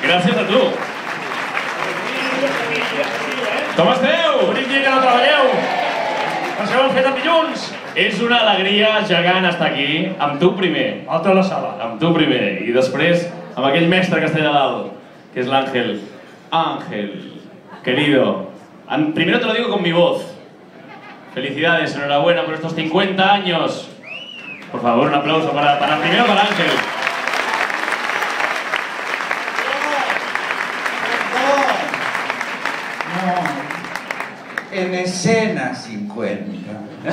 Gràcies a tu. Com esteu? Bonic dia que no treballeu. Els que ho han fet amb dilluns. És una alegria gegant estar aquí, amb tu primer. Alta la sala. Amb tu primer, i després amb aquell mestre que està allà dalt, que es l'Ángel. Ángel, querido, primero te lo digo con mi voz. Felicidades, enhorabuena por estos 50 años. Por favor, un aplauso primero para Ángel. En escena 50.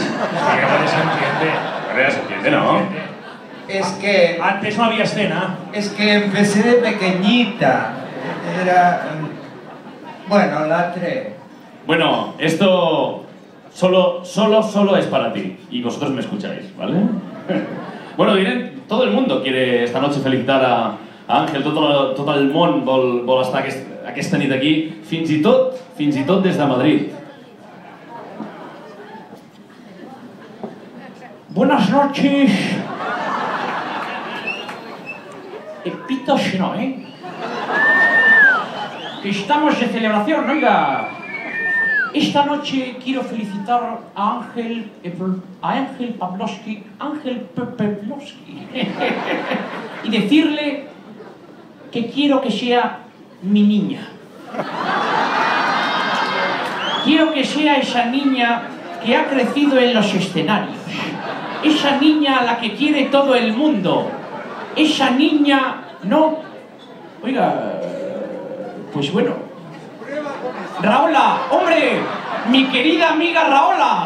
Se entiende, ¿no? Es que... Antes no había escena. Es que empecé de pequeñita. Era... Bueno, la 3. Bueno, esto solo es para ti. Y vosotros me escucháis, ¿vale? Bueno, todo el mundo quiere esta noche felicitar a Ángel. Tot el món vol estar aquesta nit aquí. Fins i tot des de Madrid. Buenas noches. Pito si no, ¿eh? Estamos de celebración, oiga. Esta noche quiero felicitar a Ángel Pavlovsky, y decirle que quiero que sea mi niña. Quiero que sea esa niña que ha crecido en los escenarios. Esa niña a la que quiere todo el mundo. Esa niña no... Oiga, pues bueno. Raola, hombre, mi querida amiga Raola.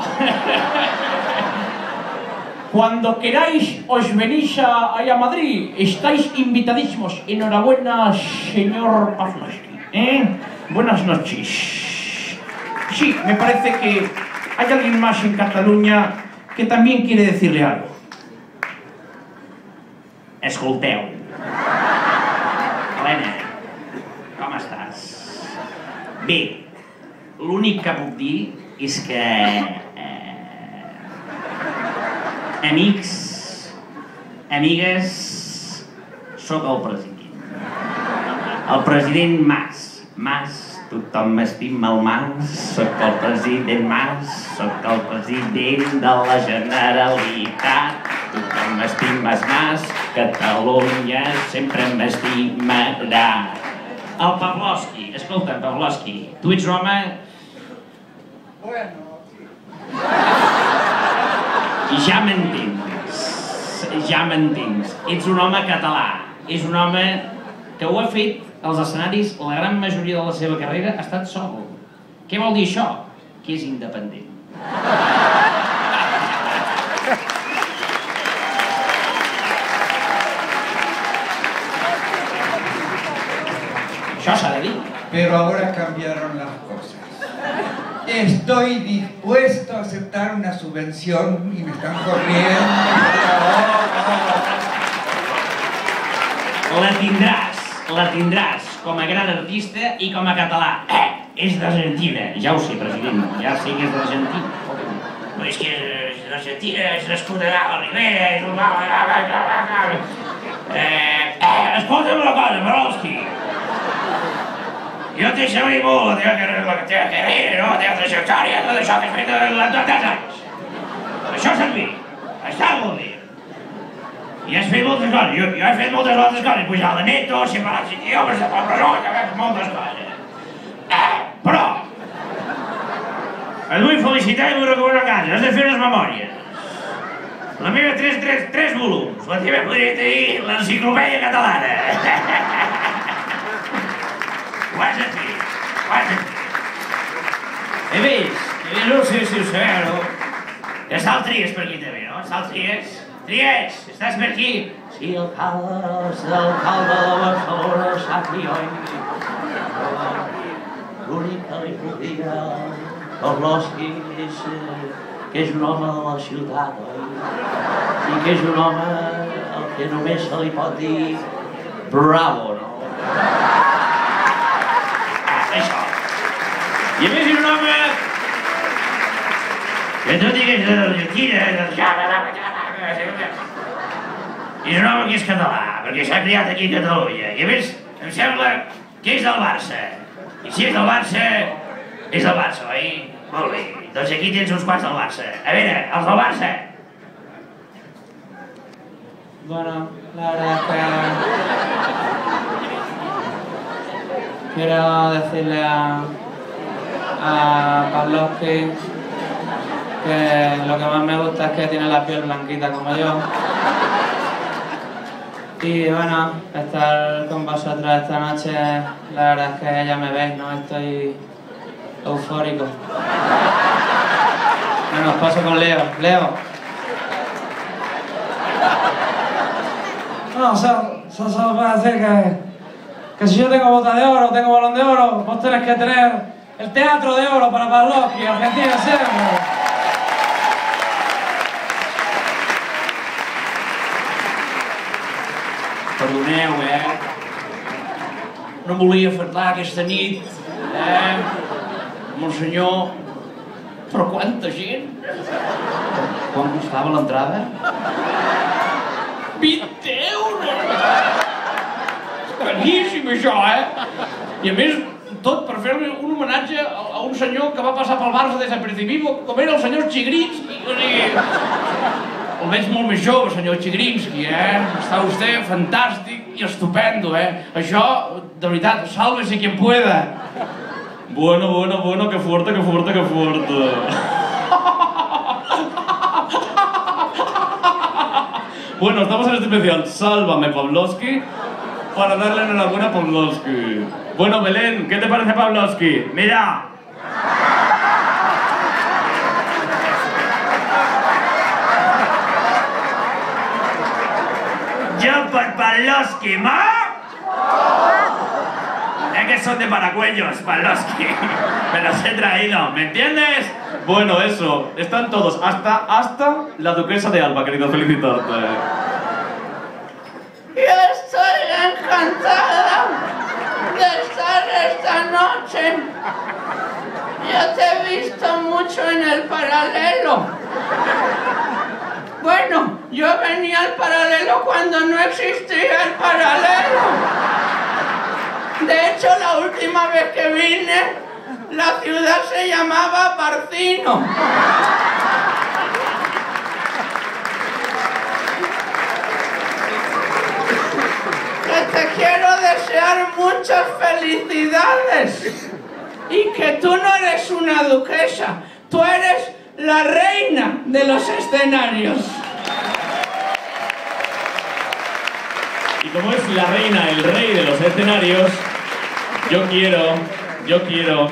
Cuando queráis os venís a Madrid, estáis invitadísimos. Enhorabuena, señor Pavlovsky. Buenas noches. Sí, me parece que hay alguien más en Cataluña que también quiere decirle algo. Escolteu. Helena, com estàs? Bé, l'únic que puc dir és que... amics, amigues, sóc el president. El president Mas, tothom m'estima el Mas, sóc el president Mas, sóc el president de la Generalitat, tothom m'estimes Mas, Catalunya sempre m'estimarà. El Pavlovsky, escolta, Pavlovsky, tu ets un home... Bueno, I ja m'entens, ets un home català, és un home que ho ha fet als escenaris, la gran majoria de la seva carrera ha estat sol. Què vol dir això? Que és independent. Això s'ha de dir. pero ahora cambiaron las cosas. Estoy dispuesto a aceptar una subvención y me están corriendo. La tindràs com a gran artista i com a català. És d'Argentina, ja ho sé, president, ja sé que és d'Argentina. Però és que és d'Argentina, és nascuda a la Ribera, és un... Escolta'm una cosa, Pavlovsky. Jo t'he sabut molt la teva carrera, no? La teva trajectòria, tot això que has fet durant tants anys. Això s'ha fet, està molt bé. I has fet moltes coses, jo he fet moltes altres coses, pujar a la Neto, ser parlat 5 idiomes, de Poblenou, que he fet moltes coses. Però, et vull felicitar i vull recomanar una casa, has de fer unes memòries. La meva 3 volums, la teva podria dir l'enciclopèdia catalana. Ho has de fer, ho has de fer. He vist, no sé si ho sabeu, que està el Tries per aquí també, no? Està el Tries. Tries, estàs per aquí? Sí, alcalde de Barcelona, sap i oi. L'únic que li puc dir al Pavlovsky és que és un home de la ciutat, oi? I que és un home al que només se li pot dir bravo, no? Això. I a més és un home que tot i que és d'Argentina, és un home que és català, perquè s'ha criat aquí a Catalunya. I a més, Em sembla que és del Barça. I si és del Barça, és del Barça, oi? Molt bé. Doncs aquí tens uns quants del Barça. A veure, els del Barça. Bueno, la verdad es que quiero decirle a Pavlovsky que lo que más me gusta es que tiene la piel blanquita como yo. Y bueno, estar con vosotros esta noche, la verdad es que ya me veis, ¿no? Estoy eufórico. Bueno, os paso con Leo. Leo. No, solo para decir que si yo tengo bota de oro, tengo balón de oro, vos tenés que tener el teatro de oro para Pavlovsky, Argentina siempre. Perdoneu, No volia faltar aquesta nit, amb el senyor... Però quanta gent! Quan costava l'entrada? 20 euros! És caríssim, això, I a més, tot per fer-li un homenatge a un senyor que va passar pel Barça desapercibido, com era el senyor Chigrinsky. O sigui, el veig molt més jove, senyor Chigrinsky, Està vostè fantàstic i estupendo, Això, de veritat, sálvese quien pueda. Bueno, qué fuerte. Bueno, estamos en este especial Sálvame Pavlovsky para darle enhorabuena a Pavlovsky. Bueno, Belén, ¿qué te parece Pavlovsky? Mira. Yo por Pavlovsky, ¿ma? Es que son de Paracuellos, Pavlovsky. Me los he traído, ¿me entiendes? Bueno, eso, están todos, hasta la duquesa de Alba, querido felicitarte. Yo estoy encantada de estar esta noche. Yo te he visto mucho en el Paralelo. Bueno, yo venía al Paralelo cuando no existía el Paralelo. De hecho, la última vez que vine, la ciudad se llamaba Barcino. Que te quiero desear muchas felicidades. Y que tú no eres una duquesa, tú eres la reina de los escenarios. Y como es la reina, el rey de los escenarios, yo quiero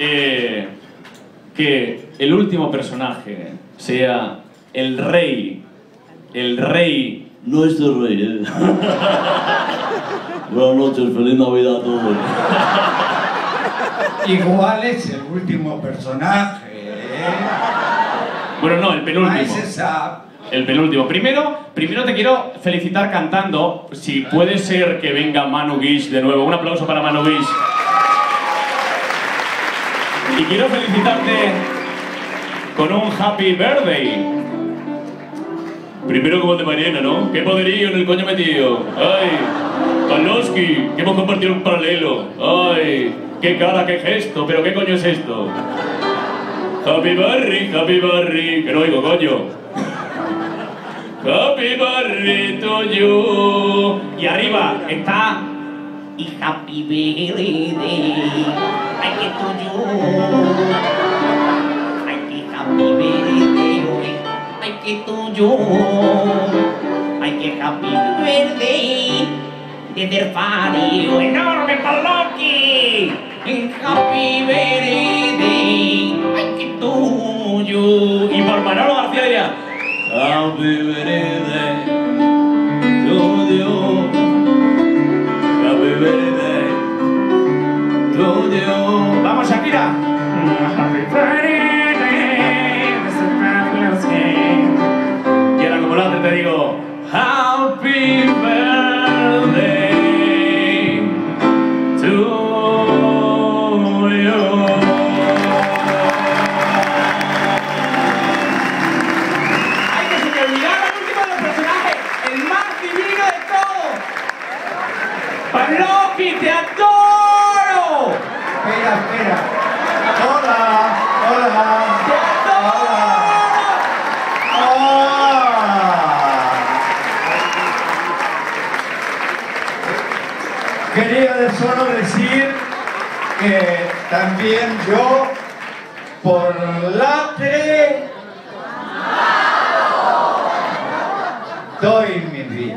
que el último personaje sea el rey, nuestro rey. Buenas noches, feliz Navidad a todos. Igual es el último personaje, Bueno, no, el penúltimo. Ahí se sabe. El penúltimo. Primero te quiero felicitar cantando. Si puede ser que venga Manu Guix de nuevo. Un aplauso para Manu Guix. Y quiero felicitarte con un Happy Birthday. Primero como de Mariana, ¿no? ¡Qué poderío en el coño metido! ¡Ay! Pavlovsky, que hemos compartido un paralelo. ¡Ay! ¡Qué cara, qué gesto! ¿Pero qué coño es esto? Happy Birthday, que no oigo, coño. Happy birthday to you. Y arriba está Y happy birthday, ay que tuyo, ay que happy birthday, ay que tuyo, ay que happy birthday, desde el fario enorme Pavlovsky, happy birthday, ay que tuyo. y por Manolo García diría Happy birthday to you. Happy birthday to you. Vamos, Shakira. Happy birthday, Mr. Pavlovsky. Y ahora como la otra te digo Happy birthday to you. Pavlovsky. Borisky, te adoro. Espera. Hola. Te adoro. Quería solo decir que también yo, por latre, doy mi vida.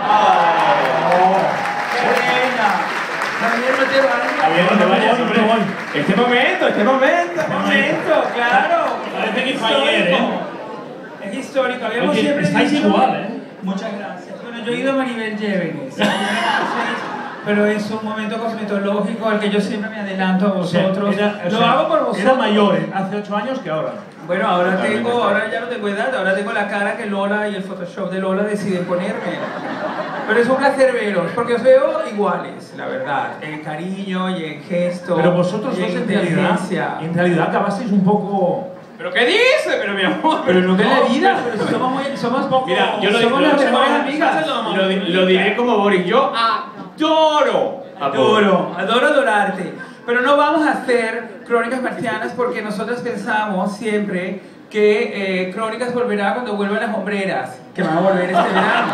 Javier, no te vayas. Javier, no te vayas, hombre. Este momento, claro. Parece que fue ayer, ¿eh? Es histórico, habíamos Oye, siempre estáis dicho... igual, ¿eh? Muchas gracias. Bueno, yo he ido a Maribel Llévenes, pero es un momento cosmetológico al que yo siempre me adelanto a vosotros. Lo hago por vosotros. Era mayor hace 8 años que ahora. Bueno, ahora ya no tengo edad, ahora tengo la cara que Lola y el Photoshop de Lola deciden ponerme. Pero es un placer veros, porque os veo iguales, la verdad, en cariño y en gesto. Pero vosotros y dos en en realidad acabasteis un poco... ¿Pero qué dice? Pero mi amor, Pero no, de la vida, pero somos poco... Mira, yo lo somos digo, las mejores amigas. Lo diré como Boris. Yo adoro. Adoro adorarte. Pero no vamos a hacer Crónicas Marcianas porque nosotros pensamos siempre que Crónicas volverá cuando vuelvan las hombreras, que van a volver este verano.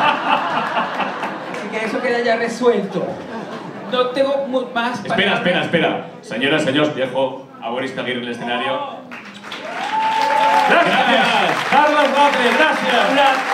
Así que eso queda ya resuelto. No tengo más para... Espera. Señoras, señores, dejo a Boris Aguirre en el escenario. Gracias. Carlos Latre, gracias.